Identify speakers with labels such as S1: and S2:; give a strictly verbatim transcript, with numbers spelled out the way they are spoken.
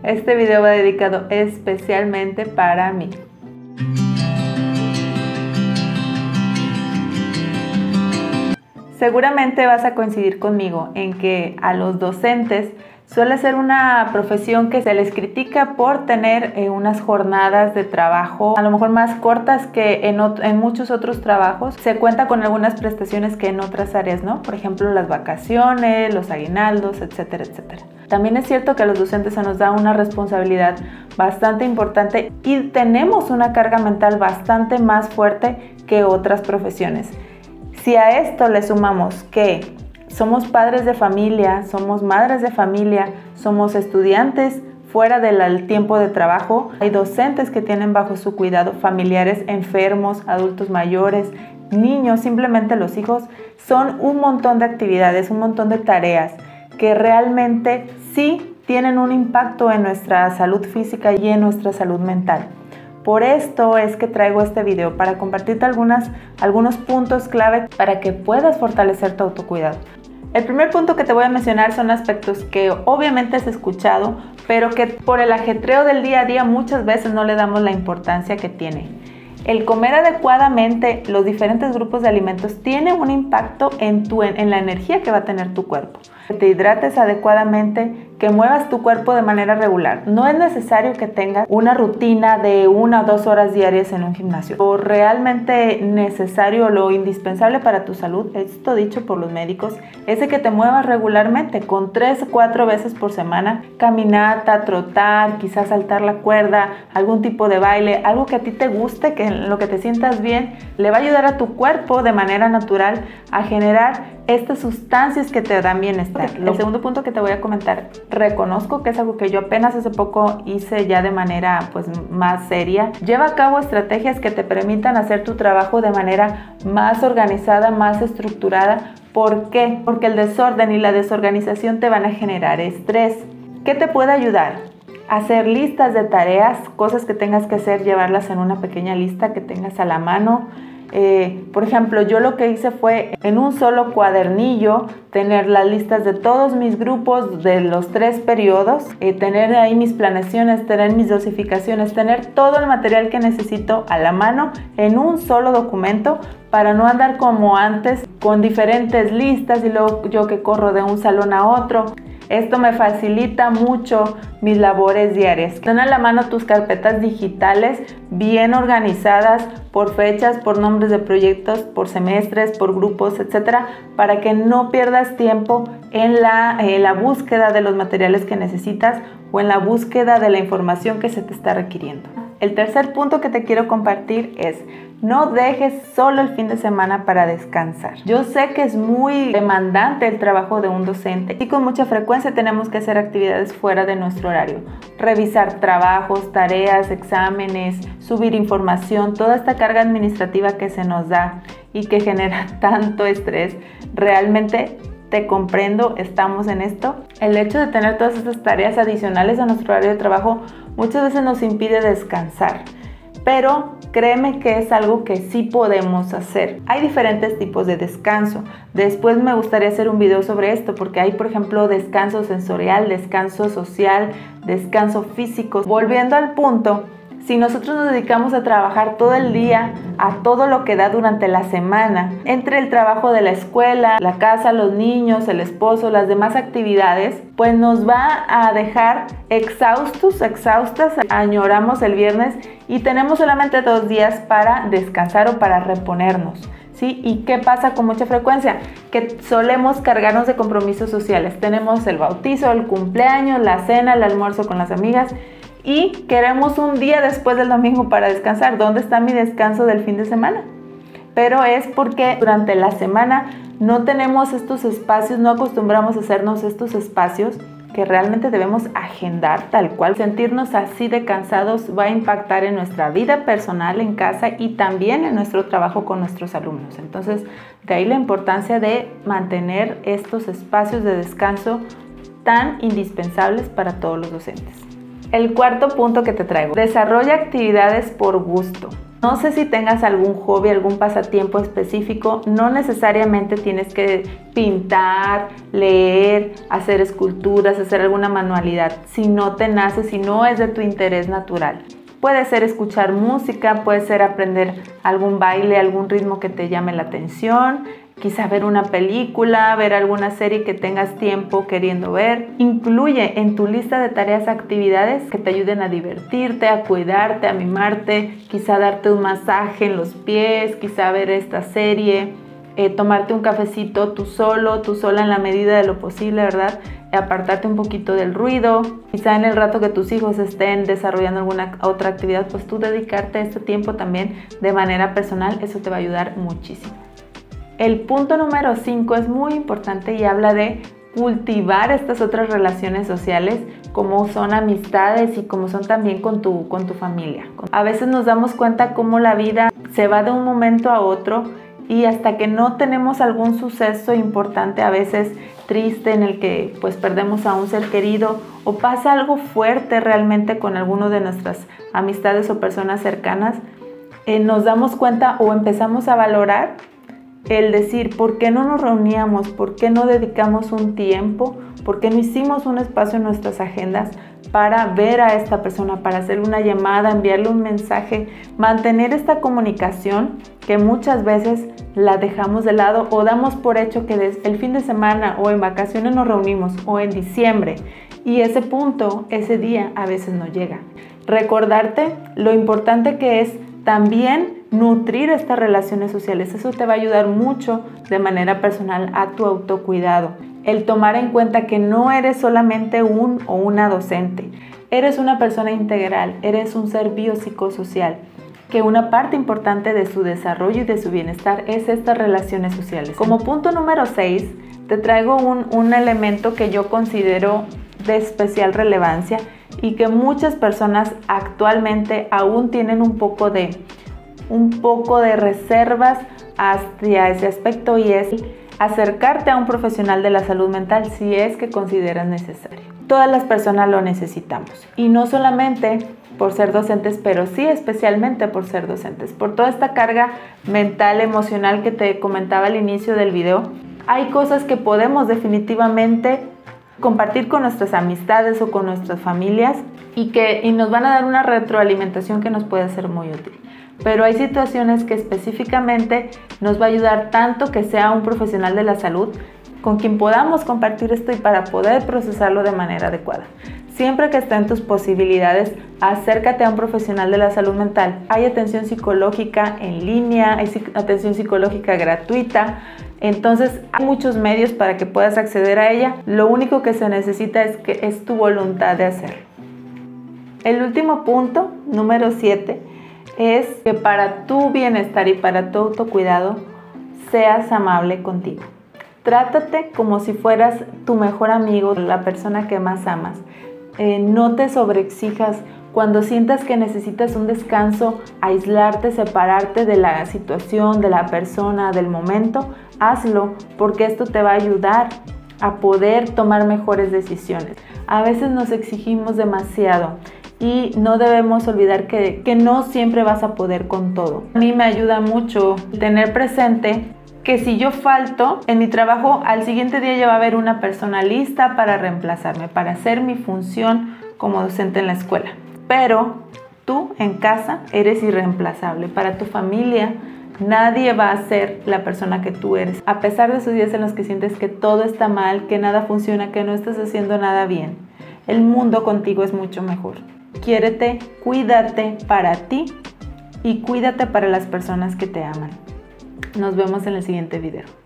S1: Este video va dedicado especialmente para mí. Seguramente vas a coincidir conmigo en que a los docentes suele ser una profesión que se les critica por tener eh, unas jornadas de trabajo a lo mejor más cortas que en, en muchos otros trabajos. Se cuenta con algunas prestaciones que en otras áreas no, por ejemplo las vacaciones, los aguinaldos, etcétera, etcétera. También es cierto que a los docentes se nos da una responsabilidad bastante importante y tenemos una carga mental bastante más fuerte que otras profesiones. Si a esto le sumamos que somos padres de familia, somos madres de familia, somos estudiantes fuera del tiempo de trabajo, hay docentes que tienen bajo su cuidado familiares enfermos, adultos mayores, niños, simplemente los hijos, son un montón de actividades, un montón de tareas que realmente sí tienen un impacto en nuestra salud física y en nuestra salud mental. Por esto es que traigo este video, para compartirte algunas, algunos puntos clave para que puedas fortalecer tu autocuidado. El primer punto que te voy a mencionar son aspectos que obviamente has escuchado, pero que por el ajetreo del día a día muchas veces no le damos la importancia que tiene. El comer adecuadamente los diferentes grupos de alimentos tiene un impacto en, tu, en la energía que va a tener tu cuerpo. Que te hidrates adecuadamente, que muevas tu cuerpo de manera regular. No es necesario que tengas una rutina de una o dos horas diarias en un gimnasio. Lo realmente necesario, lo indispensable para tu salud, esto dicho por los médicos, es de que te muevas regularmente, con tres o cuatro veces por semana, caminata, trotar, quizás saltar la cuerda, algún tipo de baile, algo que a ti te guste, que en lo que te sientas bien, le va a ayudar a tu cuerpo de manera natural a generar estas sustancias que te dan bienestar. El segundo punto que te voy a comentar, reconozco que es algo que yo apenas hace poco hice ya de manera pues más seria. Lleva a cabo estrategias que te permitan hacer tu trabajo de manera más organizada, más estructurada. ¿Por qué? Porque el desorden y la desorganización te van a generar estrés. ¿Qué te puede ayudar? Hacer listas de tareas, cosas que tengas que hacer, llevarlas en una pequeña lista que tengas a la mano. Eh, por ejemplo, yo lo que hice fue en un solo cuadernillo tener las listas de todos mis grupos de los tres periodos, eh, tener ahí mis planeaciones, tener mis dosificaciones, tener todo el material que necesito a la mano en un solo documento para no andar como antes con diferentes listas y luego yo que corro de un salón a otro. Esto me facilita mucho mis labores diarias. Ten a la mano tus carpetas digitales bien organizadas por fechas, por nombres de proyectos, por semestres, por grupos, etcétera, para que no pierdas tiempo en la, en la búsqueda de los materiales que necesitas o en la búsqueda de la información que se te está requiriendo. El tercer punto que te quiero compartir es: no dejes solo el fin de semana para descansar. Yo sé que es muy demandante el trabajo de un docente y con mucha frecuencia tenemos que hacer actividades fuera de nuestro horario. Revisar trabajos, tareas, exámenes, subir información, toda esta carga administrativa que se nos da y que genera tanto estrés. Realmente te comprendo, estamos en esto. El hecho de tener todas estas tareas adicionales a nuestro horario de trabajo muchas veces nos impide descansar. Pero créeme que es algo que sí podemos hacer. Hay diferentes tipos de descanso. Después me gustaría hacer un video sobre esto porque hay, por ejemplo, descanso sensorial, descanso social, descanso físico. Volviendo al punto, si nosotros nos dedicamos a trabajar todo el día, a todo lo que da durante la semana, entre el trabajo de la escuela, la casa, los niños, el esposo, las demás actividades, pues nos va a dejar exhaustos, exhaustas, añoramos el viernes y tenemos solamente dos días para descansar o para reponernos. ¿Sí? ¿Y qué pasa con mucha frecuencia? Que solemos cargarnos de compromisos sociales. Tenemos el bautizo, el cumpleaños, la cena, el almuerzo con las amigas y queremos un día después del domingo para descansar. ¿Dónde está mi descanso del fin de semana? Pero es porque durante la semana no tenemos estos espacios, no acostumbramos a hacernos estos espacios que realmente debemos agendar tal cual. Sentirnos así de cansados va a impactar en nuestra vida personal en casa y también en nuestro trabajo con nuestros alumnos. Entonces, de ahí la importancia de mantener estos espacios de descanso tan indispensables para todos los docentes. El cuarto punto que te traigo: desarrolla actividades por gusto. No sé si tengas algún hobby, algún pasatiempo específico. No necesariamente tienes que pintar, leer, hacer esculturas, hacer alguna manualidad. Si no te nace, si no es de tu interés natural. Puede ser escuchar música, puede ser aprender algún baile, algún ritmo que te llame la atención, quizá ver una película, ver alguna serie que tengas tiempo queriendo ver. Incluye en tu lista de tareas actividades que te ayuden a divertirte, a cuidarte, a mimarte, quizá darte un masaje en los pies, quizá ver esta serie, eh, tomarte un cafecito tú solo, tú sola en la medida de lo posible, ¿verdad? Apartarte un poquito del ruido, quizá en el rato que tus hijos estén desarrollando alguna otra actividad, pues tú dedicarte este tiempo también de manera personal, eso te va a ayudar muchísimo. El punto número cinco es muy importante y habla de cultivar estas otras relaciones sociales como son amistades y como son también con tu, con tu familia. A veces nos damos cuenta cómo la vida se va de un momento a otro y hasta que no tenemos algún suceso importante, a veces triste, en el que pues perdemos a un ser querido o pasa algo fuerte realmente con alguno de nuestras amistades o personas cercanas, eh, nos damos cuenta o empezamos a valorar el decir, ¿por qué no nos reuníamos? ¿Por qué no dedicamos un tiempo? ¿Por qué no hicimos un espacio en nuestras agendas para ver a esta persona, para hacerle una llamada, enviarle un mensaje, mantener esta comunicación que muchas veces la dejamos de lado o damos por hecho que desde el fin de semana o en vacaciones nos reunimos o en diciembre y ese punto, ese día a veces no llega? Recordarte lo importante que es también nutrir estas relaciones sociales. Eso te va a ayudar mucho de manera personal a tu autocuidado. El tomar en cuenta que no eres solamente un o una docente. Eres una persona integral, eres un ser biopsicosocial, que una parte importante de su desarrollo y de su bienestar es estas relaciones sociales. Como punto número seis, te traigo un, un elemento que yo considero de especial relevancia y que muchas personas actualmente aún tienen un poco de un poco de reservas hacia ese aspecto, y es acercarte a un profesional de la salud mental si es que consideras necesario. Todas las personas lo necesitamos y no solamente por ser docentes, pero sí especialmente por ser docentes, por toda esta carga mental, emocional que te comentaba al inicio del video. Hay cosas que podemos definitivamente compartir con nuestras amistades o con nuestras familias y que y nos van a dar una retroalimentación que nos puede ser muy útil. Pero hay situaciones que específicamente nos va a ayudar tanto que sea un profesional de la salud con quien podamos compartir esto y para poder procesarlo de manera adecuada. Siempre que esté en tus posibilidades, acércate a un profesional de la salud mental. Hay atención psicológica en línea, hay atención psicológica gratuita. Entonces hay muchos medios para que puedas acceder a ella. Lo único que se necesita es que es tu voluntad de hacerlo. El último punto, número siete, es que para tu bienestar y para tu autocuidado seas amable contigo. Trátate como si fueras tu mejor amigo, la persona que más amas. Eh, no te sobreexijas. Cuando sientas que necesitas un descanso, aislarte, separarte de la situación, de la persona, del momento, hazlo, porque esto te va a ayudar a poder tomar mejores decisiones. A veces nos exigimos demasiado y no debemos olvidar que, que no siempre vas a poder con todo. A mí me ayuda mucho tener presente que si yo falto en mi trabajo, al siguiente día ya va a haber una persona lista para reemplazarme, para hacer mi función como docente en la escuela. Pero tú en casa eres irreemplazable. Para tu familia, nadie va a ser la persona que tú eres. A pesar de esos días en los que sientes que todo está mal, que nada funciona, que no estás haciendo nada bien, el mundo contigo es mucho mejor. Quiérete, cuídate para ti y cuídate para las personas que te aman. Nos vemos en el siguiente video.